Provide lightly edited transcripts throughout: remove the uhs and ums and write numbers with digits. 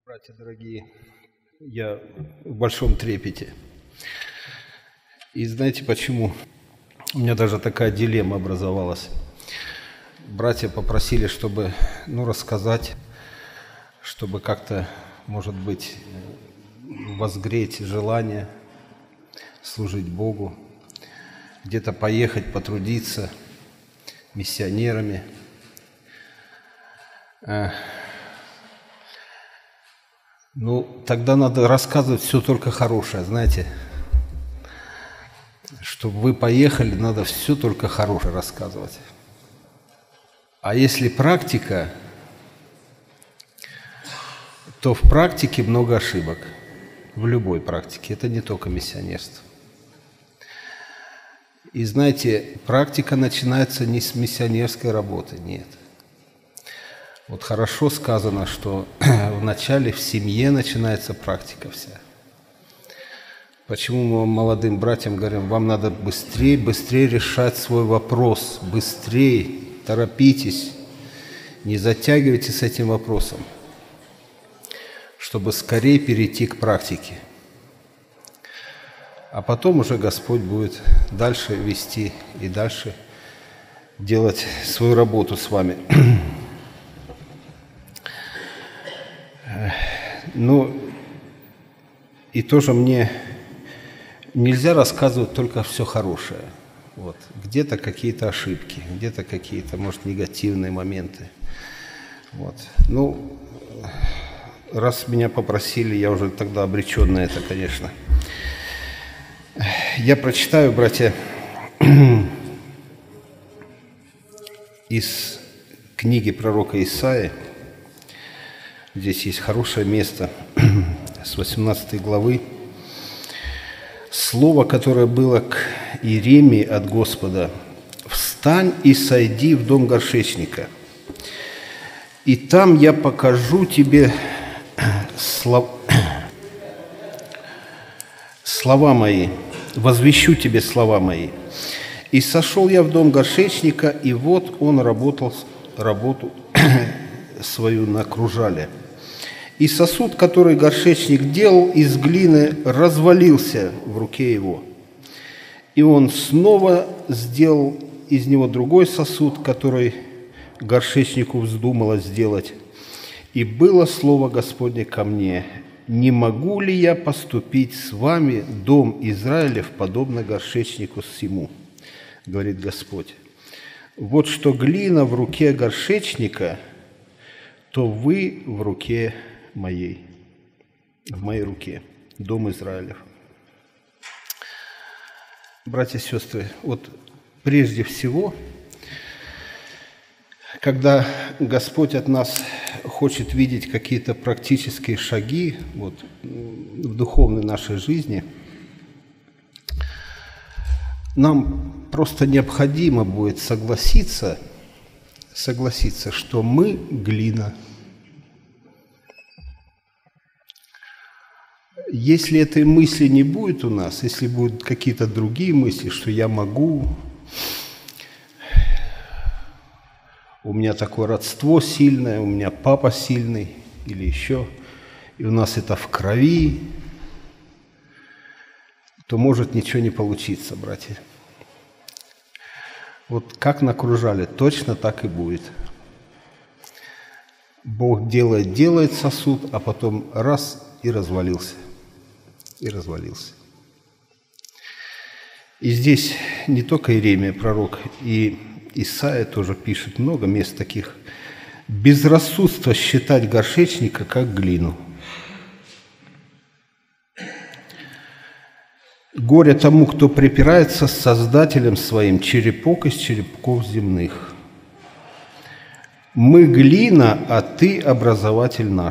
Братья дорогие, я в большом трепете. И знаете почему? У меня даже такая дилемма образовалась. Братья попросили, чтобы рассказать, чтобы как-то, может быть, возгреть желание служить Богу, где-то поехать, потрудиться миссионерами. Тогда надо рассказывать все только хорошее, знаете. Чтобы вы поехали, надо все только хорошее рассказывать. А если практика, то в практике много ошибок. В любой практике. Это не только миссионерство. И знаете, практика начинается не с миссионерской работы, нет. Вот хорошо сказано, что вначале в семье начинается практика вся. Почему мы молодым братьям говорим, вам надо быстрее решать свой вопрос, быстрее, торопитесь, не затягивайте с этим вопросом, чтобы скорее перейти к практике. А потом уже Господь будет дальше вести и дальше делать свою работу с вами. И тоже мне нельзя рассказывать только все хорошее. Вот. Где-то какие-то ошибки, где-то какие-то, может, негативные моменты. Вот. Раз меня попросили, я уже тогда обречен на это, конечно. Я прочитаю, братья, из книги пророка Исаии. Здесь есть хорошее место, с 18 главы. Слово, которое было к Иеремии от Господа. «Встань и сойди в дом горшечника, и там я покажу тебе слова мои, возвещу тебе слова мои. И сошел я в дом горшечника, и вот он работу свою на кружале. И сосуд, который горшечник делал из глины, развалился в руке его. И он снова сделал из него другой сосуд, который горшечнику вздумалось сделать. И было слово Господне ко мне: не могу ли я поступить с вами, дом Израилев, подобно горшечнику сему, говорит Господь. Вот что глина в руке горшечника, то вы в руке моей, в моей руке, дом Израилев». Братья и сестры, вот прежде всего, когда Господь от нас хочет видеть какие-то практические шаги в духовной нашей жизни, нам просто необходимо будет согласиться, что мы глина. Если этой мысли не будет у нас, если будут какие-то другие мысли, что я могу, у меня такое родство сильное, у меня папа сильный или еще, и у нас это в крови, то может ничего не получиться, братья. Вот как накружали, точно так и будет. Бог делает сосуд, а потом раз и развалился. И здесь не только Иеремия, пророк, и Исаия тоже пишет много мест таких. Безрассудство считать горшечника как глину. Горе тому, кто припирается с Создателем своим, черепок из черепков земных. Мы глина, а ты образователь наш.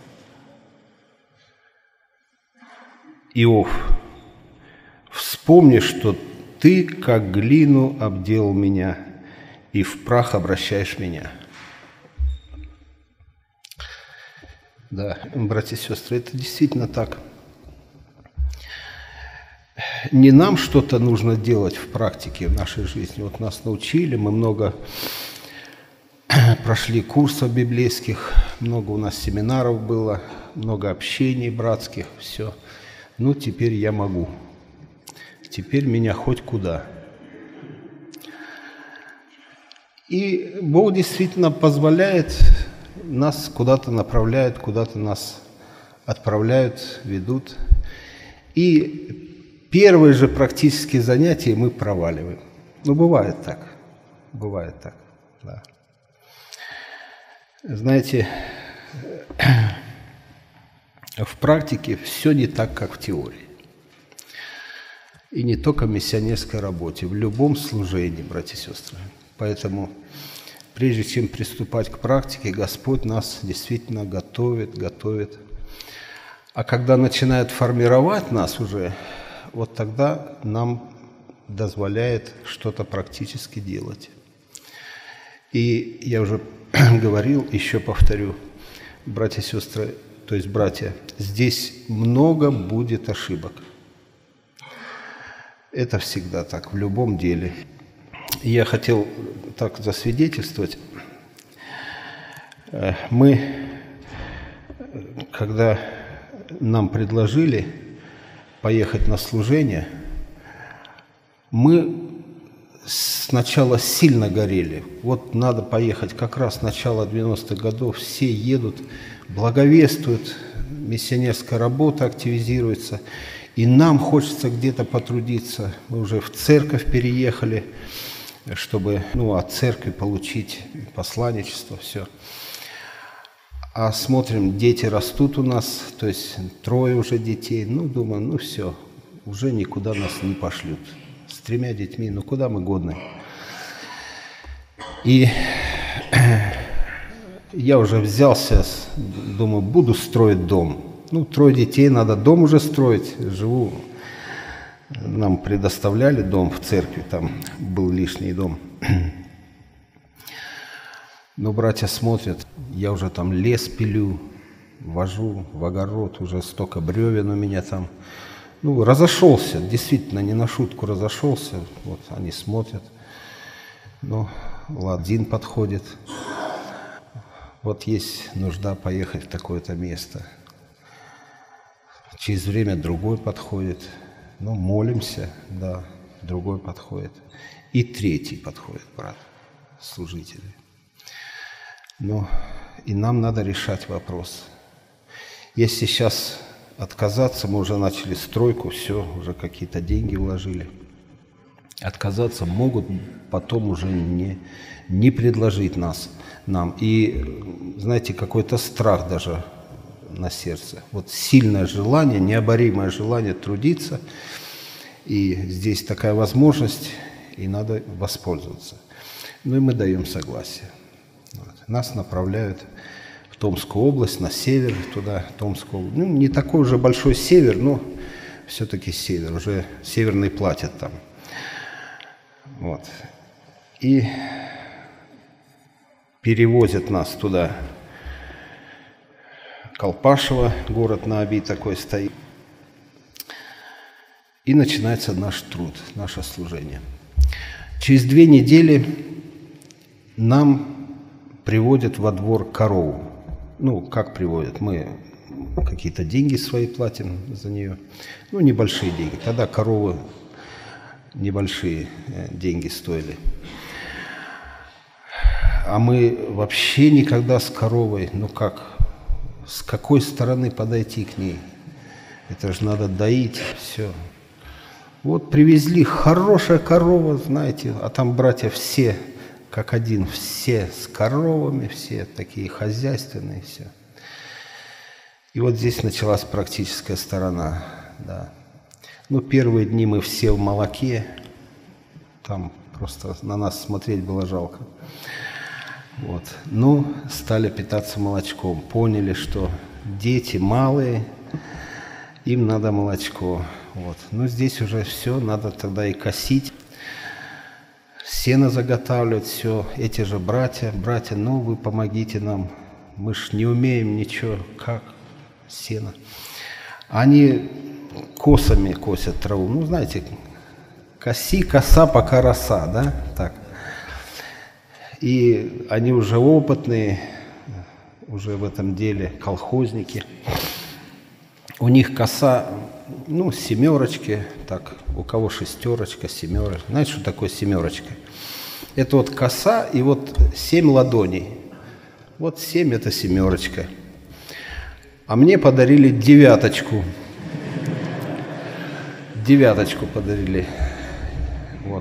Иов, вспомни, что ты, как глину, обделал меня, и в прах обращаешь меня. Да, братья и сестры, это действительно так. Не нам что-то нужно делать в практике в нашей жизни. Вот нас научили, мы много прошли курсов библейских, много у нас семинаров было, много общений братских, все. Ну, теперь я могу. Теперь меня хоть куда. И Бог действительно позволяет, нас куда-то направляет, куда-то нас отправляют, ведут. И первые же практические занятия мы проваливаем. Ну, бывает так. Бывает так, да. Знаете, в практике все не так, как в теории. И не только в миссионерской работе, в любом служении, братья и сестры. Поэтому, прежде чем приступать к практике, Господь нас действительно готовит. А когда начинает формировать нас уже, вот тогда нам дозволяет что-то практически делать. И я уже говорил, еще повторю, братья и сестры, то есть братья, здесь много будет ошибок. Это всегда так, в любом деле. И я хотел так засвидетельствовать. Мы, когда нам предложили поехать на служение, мы сначала сильно горели. Вот надо поехать, как раз начало 90-х годов, все едут, благовествуют, миссионерская работа активизируется, и нам хочется где-то потрудиться. Мы уже в церковь переехали, чтобы от церкви получить посланничество, все. А смотрим, дети растут у нас, то есть 3 уже детей. Думаем, все, уже никуда нас не пошлют. С 3 детьми, куда мы годны? И я уже взялся, думаю, буду строить дом. 3 детей, надо дом уже строить. Живу, нам предоставляли дом в церкви, там был лишний дом. Но братья смотрят, я уже там лес пилю, вожу в огород, уже столько бревен у меня там. Разошелся, действительно, не на шутку разошелся. Вот они смотрят. Один подходит. Вот есть нужда поехать в такое-то место. Через время другой подходит. Молимся, да, другой подходит. И 3 подходит, брат, служители. И нам надо решать вопрос. Если сейчас отказаться, мы уже начали стройку, все, уже какие-то деньги вложили. Отказаться могут потом уже не предложить нам. И, знаете, какой-то страх даже на сердце. Вот сильное желание, необоримое желание трудиться. И здесь такая возможность, и надо воспользоваться. И мы даем согласие. Нас направляют в Томскую область, на север, туда, Томскую область. Не такой уже большой север, но все-таки север, уже северные платят там. Вот. И перевозят нас туда. Колпашево, город на Оби такой стоит. И начинается наш труд, наше служение. Через 2 недели нам приводят во двор корову. Как приводят? Мы какие-то деньги свои платим за нее. Небольшие деньги. Тогда коровы небольшие деньги стоили. А мы вообще никогда с коровой, с какой стороны подойти к ней? Это же надо доить, все. Вот привезли, хорошая корова, знаете, а там братья все, как один, все с коровами, все такие хозяйственные, все. И вот здесь началась практическая сторона, да. Первые дни мы все в молоке, там просто на нас смотреть было жалко. Вот. Стали питаться молочком, поняли, что дети малые, им надо молочко. Вот. Здесь уже все, надо тогда и косить, сено заготавливать, все. Эти же братья, вы помогите нам, мы ж не умеем ничего, как сено. Они косами косят траву, знаете, коса пока роса, да, так. И они уже опытные, уже в этом деле колхозники. У них коса, ну, семерочки, так, у кого шестерочка, семерочка. Знаете, что такое семерочка? Это вот коса и вот 7 ладоней. Вот 7 – это семерочка. А мне подарили девяточку. Девяточку подарили. Вот.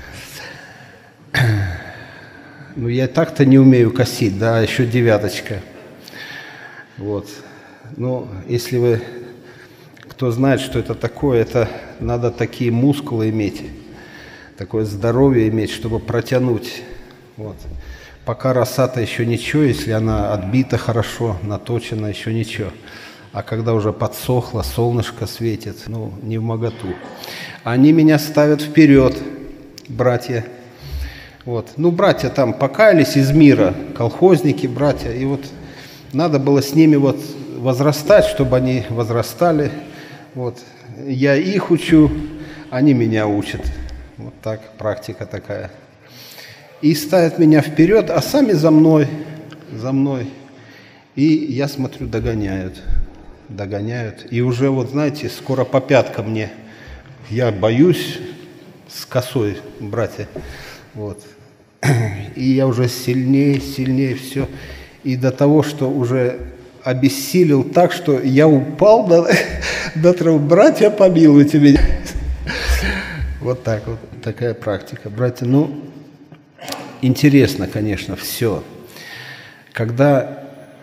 Ну, я так-то не умею косить, да, еще девяточка. Вот. Ну, если вы, кто знает, что это такое, это надо такие мускулы иметь, такое здоровье иметь, чтобы протянуть. Вот. Пока роса-то еще ничего, если она отбита хорошо, наточена, еще ничего. А когда уже подсохло, солнышко светит, ну, не вмоготу. Они меня ставят вперед, братья. Вот. Ну, братья там покаялись из мира, колхозники, братья, и вот надо было с ними вот возрастать, чтобы они возрастали. Вот. Я их учу, они меня учат. Вот так, практика такая. И ставят меня вперед, а сами за мной. И я смотрю, догоняют. И уже, вот знаете, скоро по пяткам мне. Я боюсь с косой, братья. Вот. И я уже сильнее все. И до того, что уже обессилел так, что я упал до травы. Братья, помилуйте меня. Вот так вот, такая практика. Братья, ну, интересно, конечно, все. Когда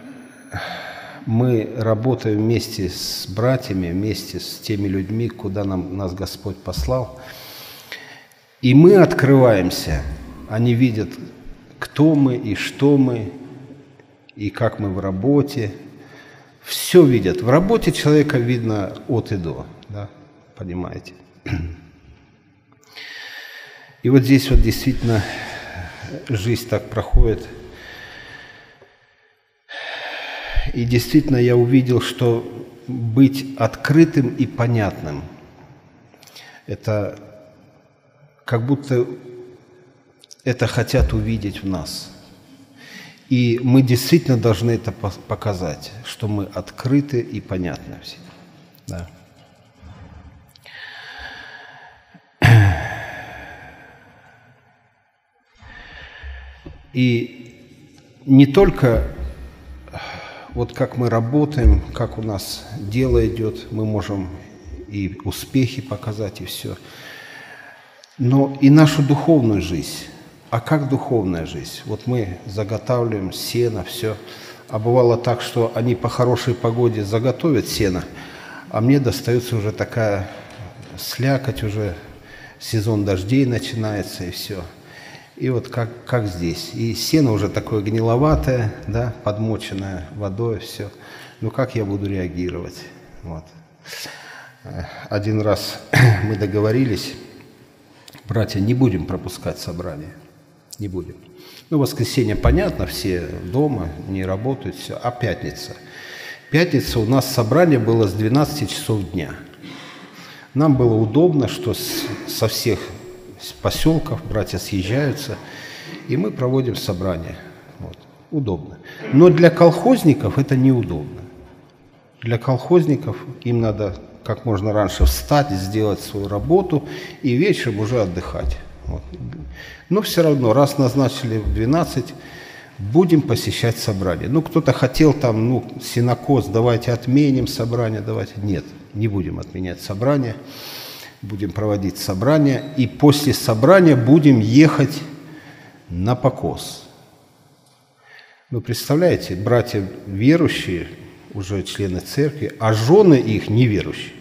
мы работаем вместе с братьями, вместе с теми людьми, куда нас Господь послал, и мы открываемся, они видят, кто мы и что мы, и как мы в работе. Все видят. В работе человека видно от и до, да? Понимаете? И вот здесь вот действительно жизнь так проходит. И действительно я увидел, что быть открытым и понятным – это как будто это хотят увидеть в нас. И мы действительно должны это показать, что мы открыты и понятны все. Да. И не только вот как мы работаем, как у нас дело идет, мы можем и успехи показать, и все, но и нашу духовную жизнь. А как духовная жизнь? Вот мы заготавливаем сено, все. А бывало так, что они по хорошей погоде заготовят сено, а мне достается уже такая слякоть, уже сезон дождей начинается, и все. И вот как здесь. И сено уже такое гниловатое, да, подмоченное водой, все. Ну как я буду реагировать? Вот. Один раз мы договорились, братья, не будем пропускать собрание. Не будем. Ну, воскресенье, понятно, все дома, не работают, все. А пятница? Пятница у нас собрание было с 12 часов дня. Нам было удобно, что со всех поселков братья съезжаются, и мы проводим собрание. Вот. Удобно. Но для колхозников это неудобно. Для колхозников им надо как можно раньше встать, сделать свою работу и вечером уже отдыхать. Вот. Но все равно, раз назначили в 12, будем посещать собрание. Ну, кто-то хотел там, ну, сенокос, давайте отменим собрание, давайте. Нет, не будем отменять собрание, будем проводить собрание, и после собрания будем ехать на покос. Вы представляете, братья верующие, уже члены церкви, а жены их неверующие.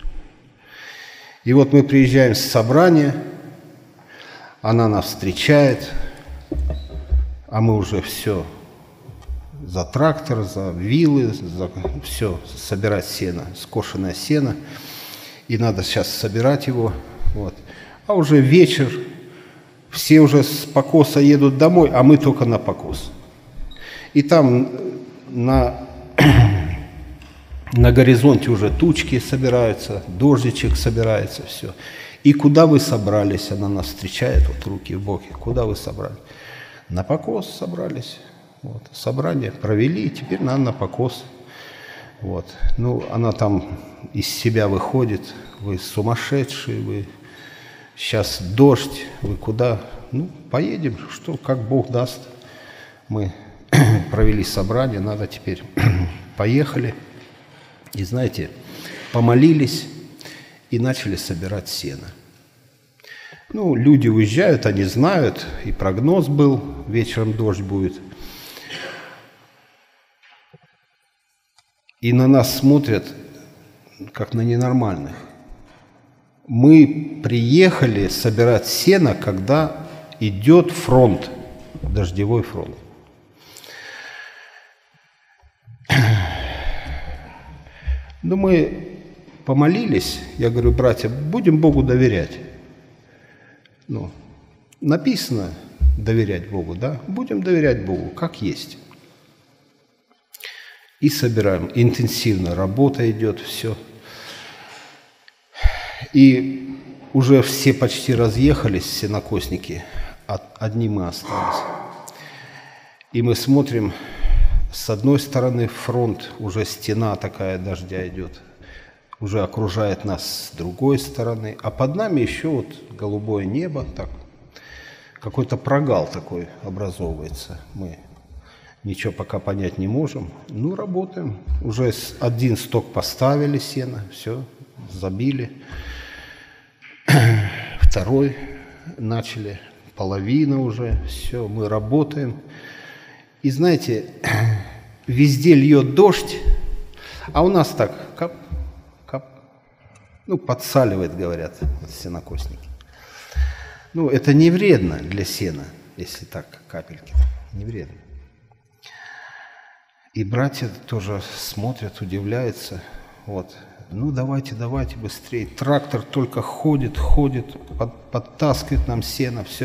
И вот мы приезжаем с собрания, она нас встречает, а мы уже все за трактор, за вилы, за все, собирать сено, скошенное сено. И надо сейчас собирать его. Вот. А уже вечер, все уже с покоса едут домой, а мы только на покос. И там на горизонте уже тучки собираются, дождичек собирается, все. И куда вы собрались? Она нас встречает, вот руки в боки. Куда вы собрались? На покос собрались. Вот. Собрание провели, теперь надо на покос. Вот. Ну, она там из себя выходит. Вы сумасшедшие, вы сейчас дождь, вы куда? Ну, поедем, что, как Бог даст. Мы провели собрание, надо теперь. Поехали. И знаете, помолились и начали собирать сено. Ну, люди уезжают, они знают, и прогноз был, вечером дождь будет. И на нас смотрят, как на ненормальных. Мы приехали собирать сено, когда идет фронт, дождевой фронт. Ну, мы помолились, я говорю, братья, будем Богу доверять. Ну, написано доверять Богу, да? Будем доверять Богу, как есть. И собираем. Интенсивно работа идет, все. И уже все почти разъехались, сенокосники, одни мы остались. И мы смотрим, с одной стороны фронт, уже стена такая дождя идет, уже окружает нас с другой стороны, а под нами еще вот голубое небо, так, какой-то прогал такой образовывается. Мы ничего пока понять не можем. Ну, работаем. Уже один сток поставили сено, все, забили. Второй начали, половина уже, все, мы работаем. И знаете, везде льет дождь, а у нас так, кап, кап, ну, подсаливает, говорят сенокосники. Ну, это не вредно для сена, если так, капельки, не вредно. И братья тоже смотрят, удивляются, вот. Ну, давайте, давайте быстрее. Трактор только ходит, подтаскивает нам сено, все.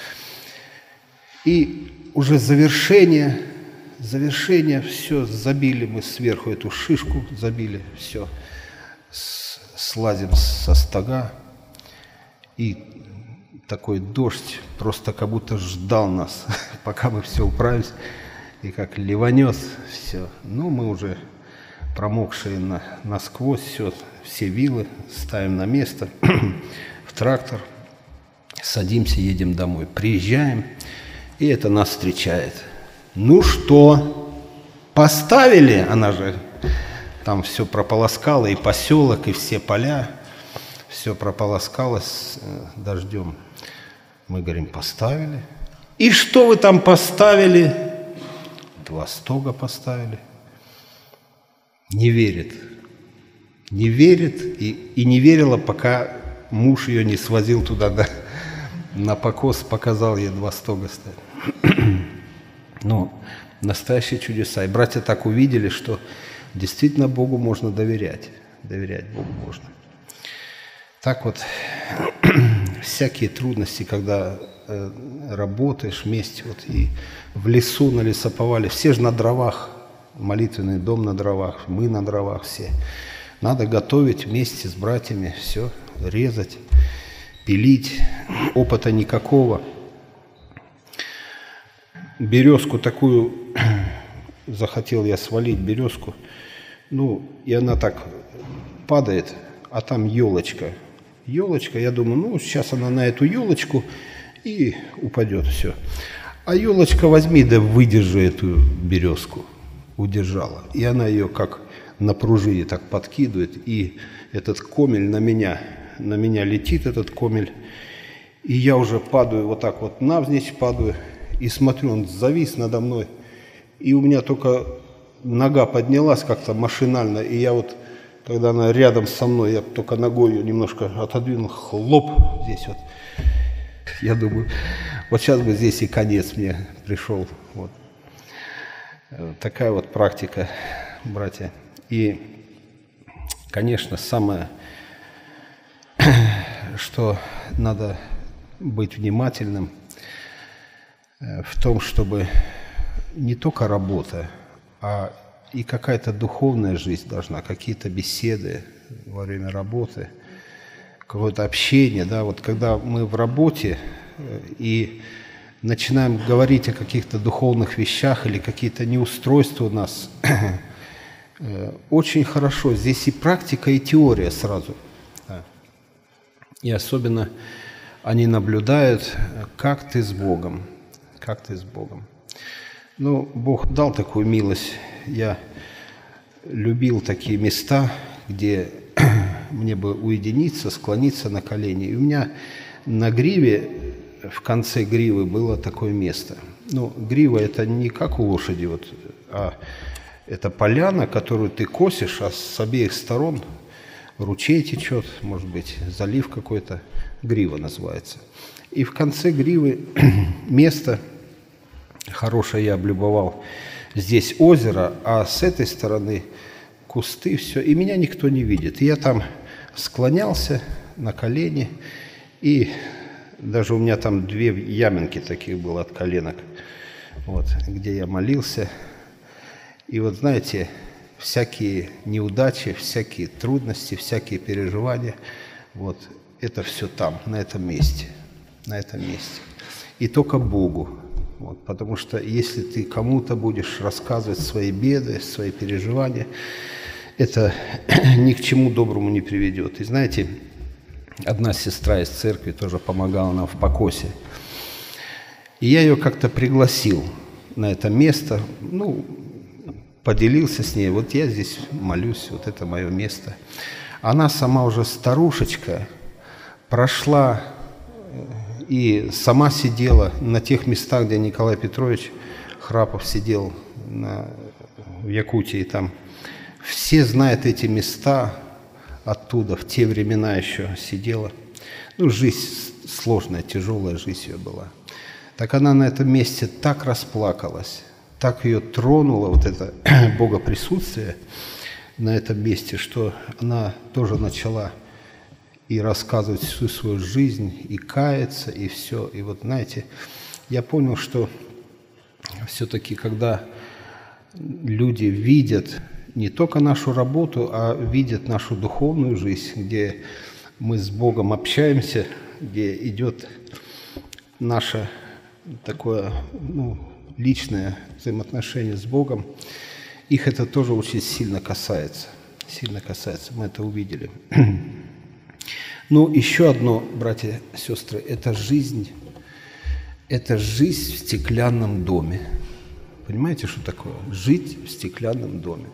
И уже завершение, все, забили мы сверху эту шишку, забили, все. Слазим со стога. И такой дождь просто как будто ждал нас, пока мы все управимся. И как ливанет, все. Ну, мы уже промокшие насквозь, все вилы ставим на место, в трактор, садимся, едем домой. Приезжаем, и это нас встречает. Ну что, поставили? Она же там все прополоскала, и поселок, и все поля, все прополоскалось дождем. Мы говорим, поставили. И что вы там поставили? 2 стога поставили. Не верит. Не верит и не верила, пока муж ее не свозил туда на покос, показал ей 2 стога ставить. Ну, настоящие чудеса. И братья так увидели, что действительно Богу можно доверять. Доверять Богу можно. Так вот, всякие трудности, когда работаешь вместе, вот и в лесу, на лесоповале, все же на дровах, молитвенный дом на дровах, мы на дровах все. Надо готовить вместе с братьями, все, резать, пилить, опыта никакого. Березку такую, захотел я свалить березку, ну, и она так падает, а там елочка. Елочка, я думаю, ну, сейчас она на эту елочку и упадет, все. А елочка возьми, да выдержи эту березку. Удержала. И она ее как на пружине так подкидывает, и этот комель на меня летит, этот комель, и я уже падаю вот так вот навзничь, падаю, и смотрю, он завис надо мной, и у меня только нога поднялась как-то машинально, и я вот, когда она рядом со мной, я только ногой ее немножко отодвинул, хлоп, здесь вот. Я думаю, вот сейчас бы здесь и конец мне пришел. Вот. Такая вот практика, братья. И, конечно, самое, что надо быть внимательным в том, чтобы не только работа, а и какая-то духовная жизнь должна, какие-то беседы во время работы, какое-то общение, да, вот когда мы в работе, и начинаем говорить о каких-то духовных вещах или какие-то неустройства у нас, очень хорошо. Здесь и практика, и теория сразу. И особенно они наблюдают, как ты с Богом. Как ты с Богом. Ну, Бог дал такую милость. Я любил такие места, где мне бы уединиться, склониться на колени. И у меня на гриве, в конце гривы было такое место. Ну, грива – это не как у лошади, вот, а это поляна, которую ты косишь, а с обеих сторон ручей течет, может быть, залив какой-то, грива называется. И в конце гривы место хорошее я облюбовал. Здесь озеро, а с этой стороны кусты, все. И меня никто не видит. И я там склонялся на колени, и даже у меня там 2 яминки таких было от коленок, вот, где я молился. И вот, знаете, всякие неудачи, всякие трудности, всякие переживания, вот, это все там, на этом месте, на этом месте. И только Богу. Вот, потому что если ты кому-то будешь рассказывать свои беды, свои переживания, это ни к чему доброму не приведет. И знаете, одна сестра из церкви тоже помогала нам в покосе. И я ее как-то пригласил на это место, ну, поделился с ней. Вот я здесь молюсь, вот это мое место. Она сама уже старушечка, прошла и сама сидела на тех местах, где Николай Петрович Храпов сидел в Якутии. Там все знают эти места оттуда, в те времена еще сидела. Ну, жизнь сложная, тяжелая жизнь ее была. Так она на этом месте так расплакалась, так ее тронуло вот это богоприсутствие на этом месте, что она тоже начала и рассказывать всю свою жизнь, и каяться, и все. И вот, знаете, я понял, что все-таки, когда люди видят не только нашу работу, а видят нашу духовную жизнь, где мы с Богом общаемся, где идет наше такое, ну, личное взаимоотношение с Богом, их это тоже очень сильно касается. Сильно касается, мы это увидели. Ну, еще одно, братья и сестры, это жизнь в стеклянном доме. Понимаете, что такое? Жить в стеклянном доме.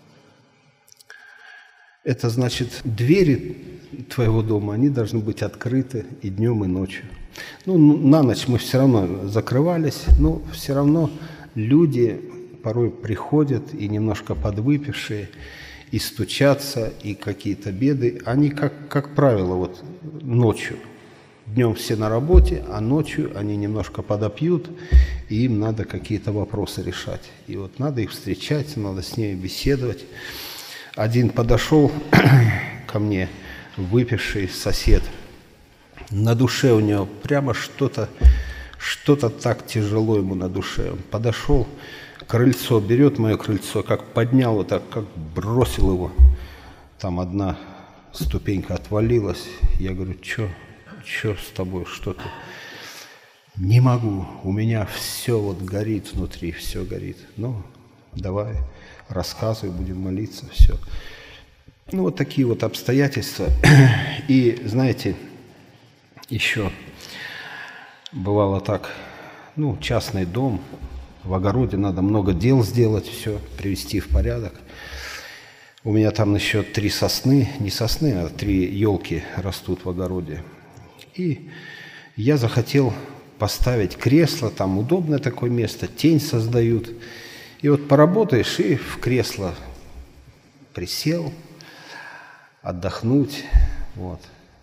Это значит, двери твоего дома, они должны быть открыты и днем, и ночью. Ну, на ночь мы все равно закрывались, но все равно люди порой приходят и немножко подвыпившие, и стучатся, и какие-то беды. Они, как правило, вот ночью. Днем все на работе, а ночью они немножко подопьют, и им надо какие-то вопросы решать. И вот надо их встречать, надо с ними беседовать. Один подошел ко мне, выпивший сосед. На душе у него прямо что-то так тяжело ему на душе. Он подошел, крыльцо, берет мое крыльцо, как поднял вот так, как бросил его. Там одна ступенька отвалилась. Я говорю, что с тобой, что ты? Не могу, у меня все вот горит внутри, все горит. Ну, давай, рассказывай, будем молиться, все. Ну, вот такие вот обстоятельства. И, знаете, еще бывало так, ну, частный дом, в огороде надо много дел сделать, все привести в порядок. У меня там еще 3 сосны, не сосны, а 3 елки растут в огороде. И я захотел поставить кресло, там удобное такое место, тень создают. И вот поработаешь и в кресло присел, отдохнуть. Вот.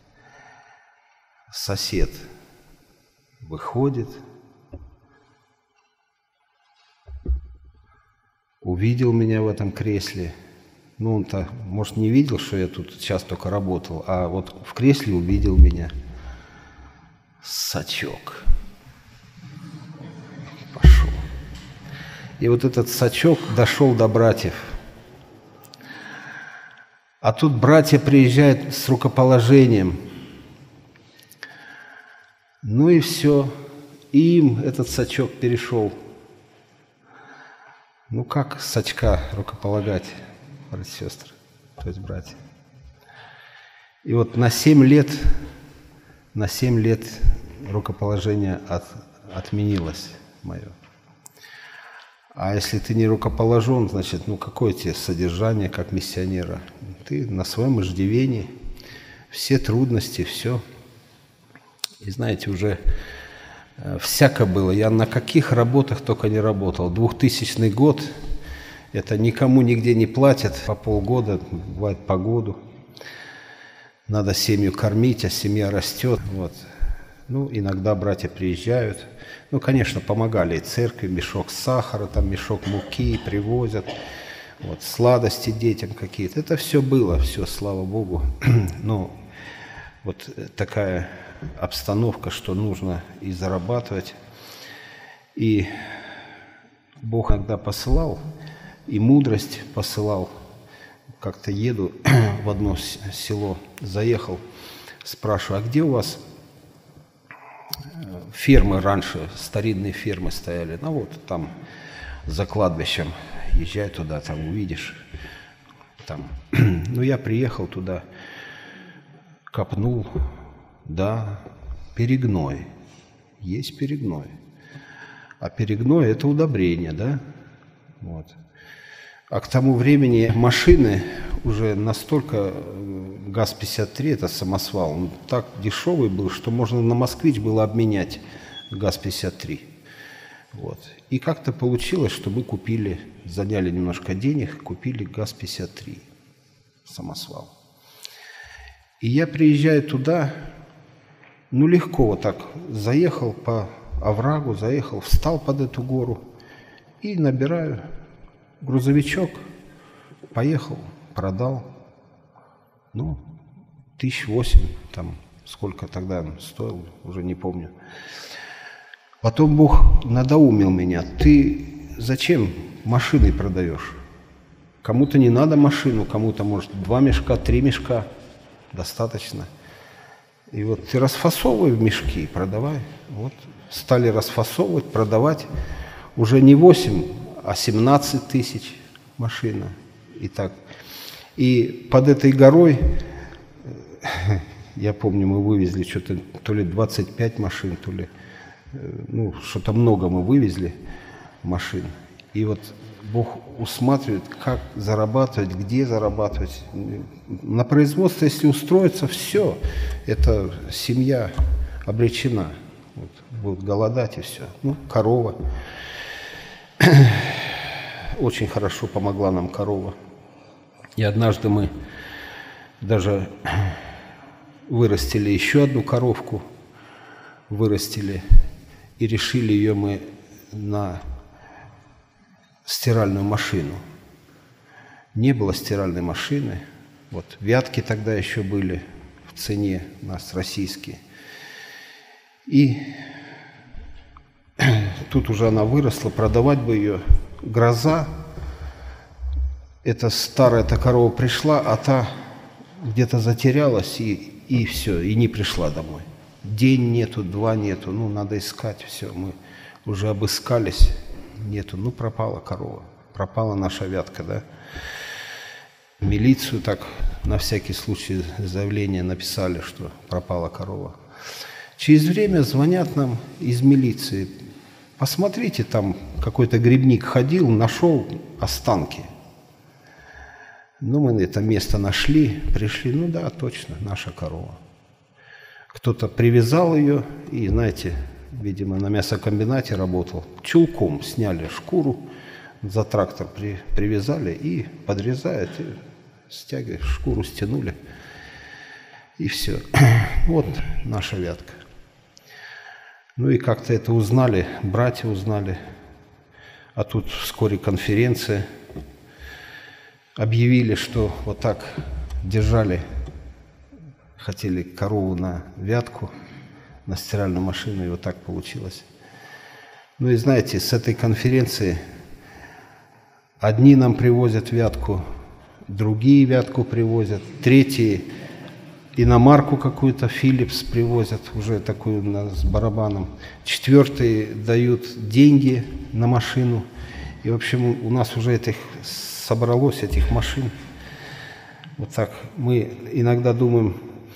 Сосед выходит, увидел меня в этом кресле. Ну, он-то, может, не видел, что я тут сейчас только работал, а вот в кресле увидел меня. Сачок. Пошел. И вот этот сачок дошел до братьев. А тут братья приезжают с рукоположением. Ну и все. им этот сачок перешел. Ну как сачка рукополагать, братья и сестры, то есть братья. И вот на 7 лет рукоположение отменилось мое. А если ты не рукоположен, значит, ну какое тебе содержание как миссионера? Ты на своем иждивении, все трудности, все. И знаете, уже всяко было. Я на каких работах только не работал. 2000 год, это никому нигде не платят по полгода, бывает по году. Надо семью кормить, а семья растет. Вот. Ну, иногда братья приезжают. Ну, конечно, помогали и церкви, мешок сахара, там мешок муки привозят. Вот, сладости детям какие-то. Это все было, все, слава Богу. Но вот такая обстановка, что нужно и зарабатывать. И Бог иногда посылал, и мудрость посылал. Как-то еду в одно село, заехал, спрашиваю, а где у вас фермы раньше, старинные фермы стояли? Ну вот там за кладбищем, езжай туда, там увидишь. Там. Ну я приехал туда, копнул, да, перегной, есть перегной. А перегной – это удобрение, да? Вот. А к тому времени машины уже настолько, ГАЗ-53, это самосвал, он так дешевый был, что можно на «Москвич» было обменять ГАЗ-53. Вот. И как-то получилось, что мы купили, заняли немножко денег, купили ГАЗ-53, самосвал. И я приезжаю туда, ну легко вот так, заехал по оврагу, заехал, встал под эту гору и набираю грузовичок, поехал, продал, ну, 1008, там, сколько тогда он стоил, уже не помню. Потом Бог надоумил меня, ты зачем машиной продаешь? Кому-то не надо машину, кому-то, может, 2 мешка, 3 мешка, достаточно. И вот ты расфасовывай в мешки, продавай. Вот, стали расфасовывать, продавать, уже не 8, а 17 тысяч машина. И так. И под этой горой, я помню, мы вывезли что-то, то ли 25 машин, то ли, ну, что-то много мы вывезли машин. И вот Бог усматривает, как зарабатывать, где зарабатывать. На производство, если устроиться, все, это семья обречена. Вот, будут голодать и все. Ну, корова. Очень хорошо помогла нам корова. И однажды мы даже вырастили еще одну коровку, вырастили и решили ее мы на стиральную машину. Не было стиральной машины. Вот вятки тогда еще были в цене у нас российские. И тут уже она выросла, продавать бы ее. Гроза, эта старая-то корова пришла, а та где-то затерялась и все, и не пришла домой. День нету, 2 нету, ну надо искать, все, мы уже обыскались, нету, ну пропала корова, пропала наша вятка, да. Милицию так на всякий случай заявление написали, что пропала корова. Через время звонят нам из милиции. Посмотрите, там какой-то грибник ходил, нашел останки. Ну, мы это место нашли, пришли, ну да, точно, наша корова. Кто-то привязал ее и, знаете, видимо, на мясокомбинате работал, чулком сняли шкуру, за трактор привязали и подрезают, и стягивают, шкуру стянули, и все. Вот наша вятка. Ну и как-то это узнали, братья узнали, а тут вскоре конференция, объявили, что вот так держали, хотели корову на вятку, на стиральную машину, и вот так получилось. Ну и знаете, с этой конференции одни нам привозят вятку, другие вятку привозят, третьи иномарку какую-то, Philips привозят, уже такую с барабаном. 4-е дают деньги на машину. И, в общем, у нас уже собралось этих машин. Вот так мы иногда думаем,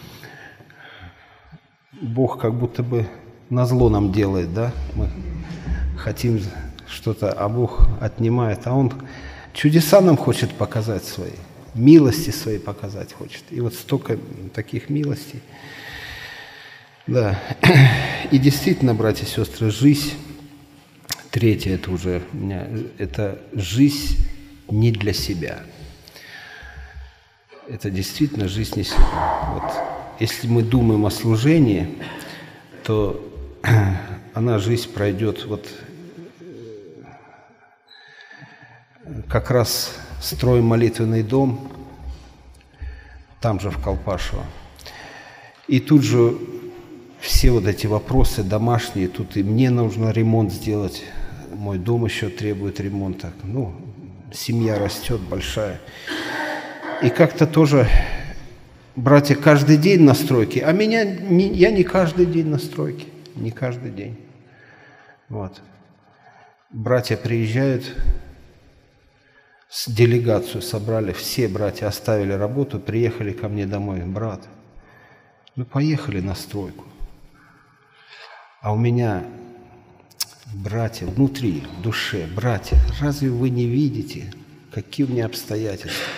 Бог как будто бы назло нам делает, да? Мы хотим что-то, а Бог отнимает. А Он чудеса нам хочет показать свои, милости свои показать хочет. И вот столько таких милостей. Да. И действительно, братья и сестры, жизнь, третье, это уже у меня, это жизнь не для себя. Это действительно жизнь не себя. Вот. Если мы думаем о служении, то жизнь пройдет вот как раз строим молитвенный дом, там же в Колпашево. И тут же все вот эти вопросы домашние, тут и мне нужно ремонт сделать, мой дом еще требует ремонта. Ну, семья растет большая. И как-то тоже, братья, каждый день на стройке, а я не каждый день на стройке, не каждый день. Вот. Братья приезжают, с делегацию собрали, все братья оставили работу, приехали ко мне домой. Брат, мы поехали на стройку. А у меня, братья, внутри, в душе, братья, разве вы не видите, какие у меня обстоятельства?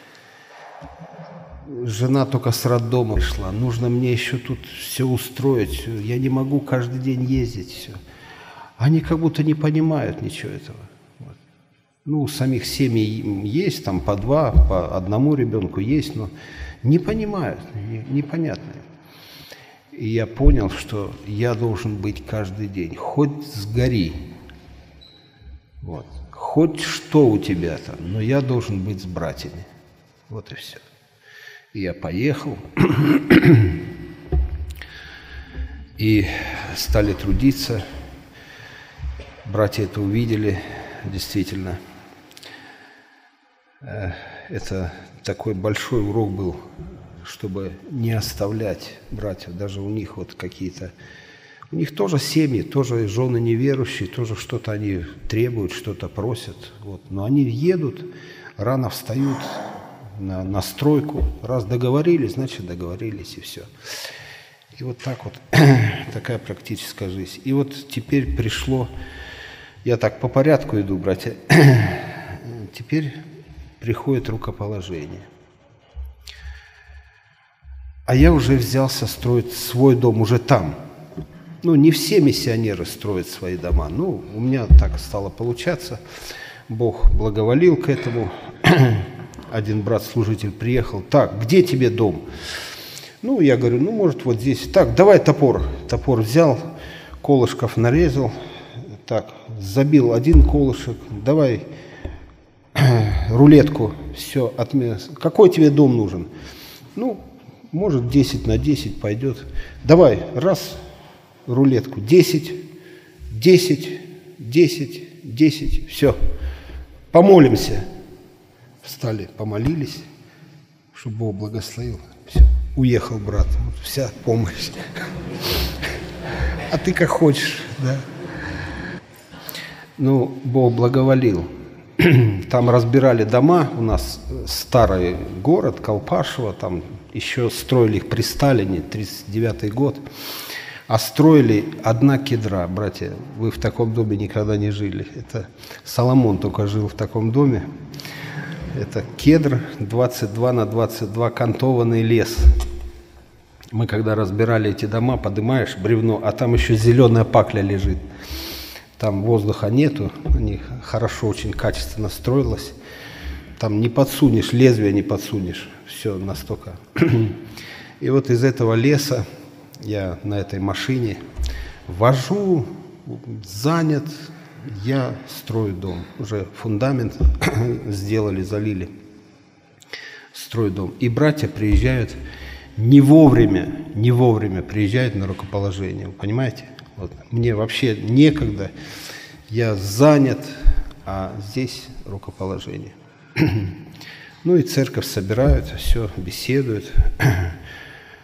Жена только с роддома пришла, нужно мне еще тут все устроить, я не могу каждый день ездить, все. Они как будто не понимают ничего этого. Вот. Ну, у самих семей есть, там по 2, по 1 ребенку есть, но не понимают, непонятно. И я понял, что я должен быть каждый день, хоть сгори, вот. Хоть что у тебя там, но я должен быть с братьями. Вот и все. И я поехал, и стали трудиться. Братья это увидели, действительно. Это такой большой урок был, чтобы не оставлять братьев. Даже у них вот какие-то... У них тоже семьи, тоже жены неверующие, тоже что-то они требуют, что-то просят. Вот. Но они едут, рано встают на стройку. Раз договорились, значит договорились, и все. И вот так вот, такая практическая жизнь. И вот теперь пришло, я так по порядку иду, братья, теперь приходит рукоположение. А я уже взялся строить свой дом уже там. Ну, не все миссионеры строят свои дома. Ну, у меня так стало получаться. Бог благоволил к этому. Один брат-служитель приехал. Так, где тебе дом? Ну, я говорю, ну, может, вот здесь. Так, давай топор. Топор взял, колышков нарезал. Так, забил 1 колышек. Давай рулетку. Все, какой тебе дом нужен? Ну, может, 10 на 10 пойдет. Давай, раз, рулетку. 10, 10, 10, 10. Все. Помолимся. Встали, помолились, чтобы Бог благословил. Все. Уехал брат. Вся помощь. А ты как хочешь, да? Ну, Бог благоволил. Там разбирали дома. У нас старый город, Колпашево. Там еще строили их при Сталине, 39-й год. А строили 1 кедра, братья. Вы в таком доме никогда не жили. Это Соломон только жил в таком доме. Это кедр 22 на 22, кантованный лес. Мы когда разбирали эти дома, поднимаешь бревно, а там еще зеленая пакля лежит. Там воздуха нету, они хорошо, очень качественно строилось. Там не подсунешь, лезвие не подсунешь. Все настолько. И вот из этого леса я на этой машине вожу, занят. Я строю дом. Уже фундамент сделали, залили. Строю дом. И братья приезжают не вовремя приезжают на рукоположение. Вы понимаете? Вот. Мне вообще некогда. Я занят, а здесь рукоположение. Ну и церковь собирают, все, беседуют.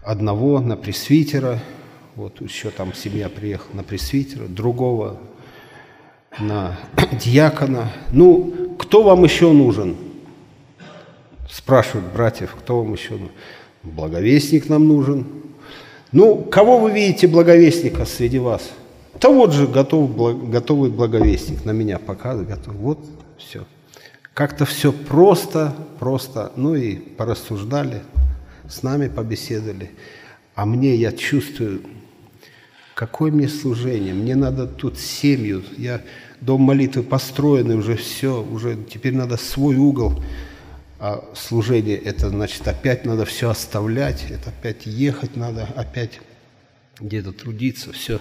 одного на пресвитера, вот еще там семья приехала на пресвитера, другого на диакона. Ну, кто вам еще нужен? Спрашивают братьев, кто вам еще нужен? Благовестник нам нужен. Ну, кого вы видите благовестника среди вас? Да вот же готовый благовестник на меня показывает. Готов. Вот, все. Как-то все просто, ну и порассуждали, с нами побеседовали. А мне, я чувствую, какое мне служение. Мне надо тут семью. Дом молитвы построенный, уже все, уже теперь надо свой угол. А служение, это значит, опять надо все оставлять, это опять ехать надо, опять где-то трудиться, все.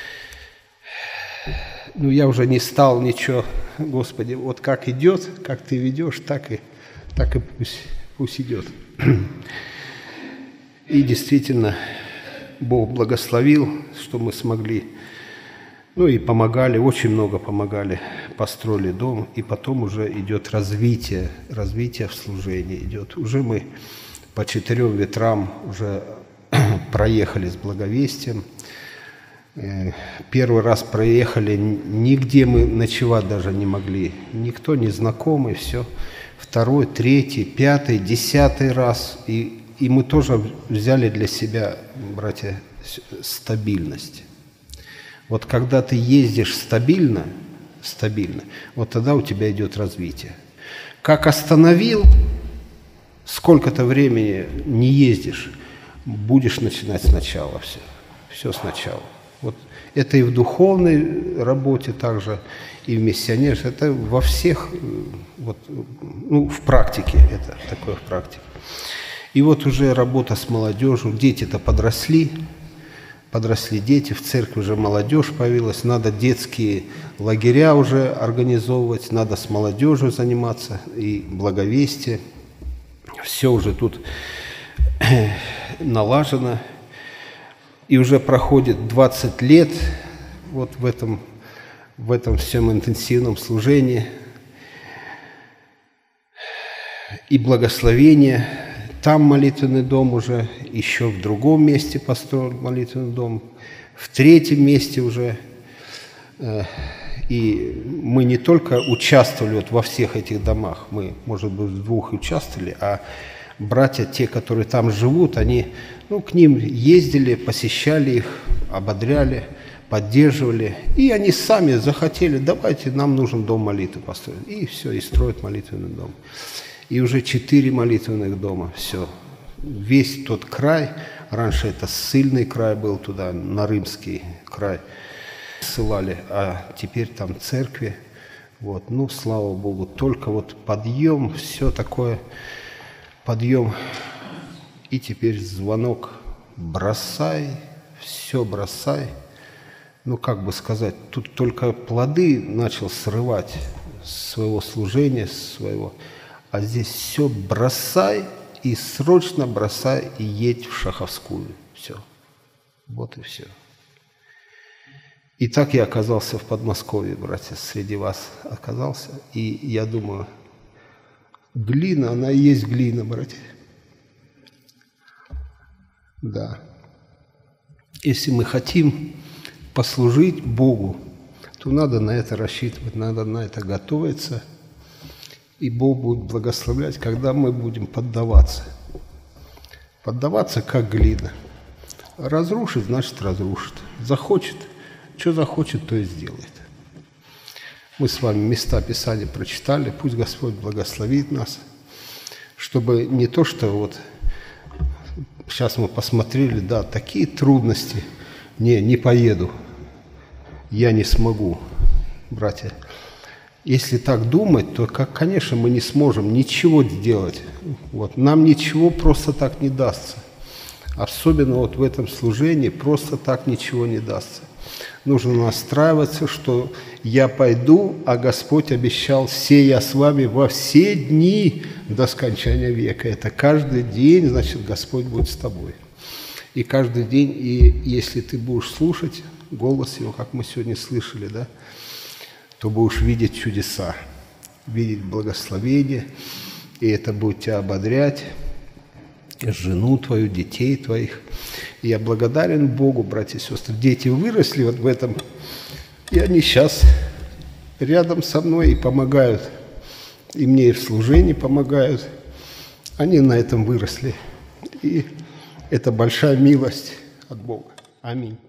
Ну, я уже не стал ничего, Господи, вот как идет, как ты ведешь, так и пусть идет. И действительно, Бог благословил, что мы смогли, ну и помогали, очень много помогали, построили дом, и потом уже идет развитие в служении идет. Уже мы по 4 ветрам уже проехали с благовестием. Первый раз проехали, нигде мы ночевать даже не могли, никто не знакомый, все. 2, 3, 5, 10 раз, и мы тоже взяли для себя, братья, стабильность. Вот когда ты ездишь стабильно, вот тогда у тебя идет развитие. Как остановил, сколько-то времени не ездишь, будешь начинать сначала все. Все сначала. Вот это и в духовной работе также, и в миссионерстве, это во всех, вот, ну, в практике, это такое в практике. И вот уже работа с молодежью, дети-то подросли дети, в церкви уже молодежь появилась, надо детские лагеря уже организовывать, надо с молодежью заниматься, и благовестие. Все уже тут налажено. И уже проходит 20 лет вот в этом всем интенсивном служении. И благословение. Там молитвенный дом уже, еще в другом месте построен молитвенный дом, в 3-м месте уже. И мы не только участвовали вот во всех этих домах, мы, может быть, в 2 участвовали, а братья, те, которые там живут, они, ну, к ним ездили, посещали их, ободряли, поддерживали. И они сами захотели, давайте, нам нужен дом молитвы построить. И все, и строят молитвенный дом. И уже 4 молитвенных дома, все. Весь тот край, раньше это ссыльный край был туда, на Рымский край ссылали, а теперь там церкви. Вот. Ну, слава Богу, только вот подъем, все такое, подъем. И теперь звонок, бросай, все бросай. Ну, как бы сказать, тут только плоды начал срывать своего служения, своего. А здесь все бросай и срочно бросай и едь в Шаховскую. Все. Вот и все. И так я оказался в Подмосковье, братья, среди вас оказался. И я думаю, глина, она и есть глина, братья. Да. Если мы хотим послужить Богу, то надо на это рассчитывать, надо на это готовиться. И Бог будет благословлять, когда мы будем поддаваться. Поддаваться, как глина. Разрушит, значит, разрушит. Захочет, что захочет, то и сделает. Мы с вами места Писания прочитали. Пусть Господь благословит нас, чтобы не то, что вот сейчас мы посмотрели, да, такие трудности. Не поеду, я не смогу, братья. Если так думать, то, конечно, мы не сможем ничего сделать. Вот. Нам ничего просто так не дастся. Особенно вот в этом служении просто так ничего не дастся. Нужно настраиваться, что я пойду, а Господь обещал, сея с вами во все дни до скончания века. Это каждый день, значит, Господь будет с тобой. И каждый день, и если ты будешь слушать голос Его, как мы сегодня слышали, да, то будешь видеть чудеса, видеть благословение, и это будет тебя ободрять, жену твою, детей твоих. И я благодарен Богу, братья и сестры. Дети выросли вот в этом, и они сейчас рядом со мной и помогают. И мне и в служении помогают. Они на этом выросли. И это большая милость от Бога. Аминь.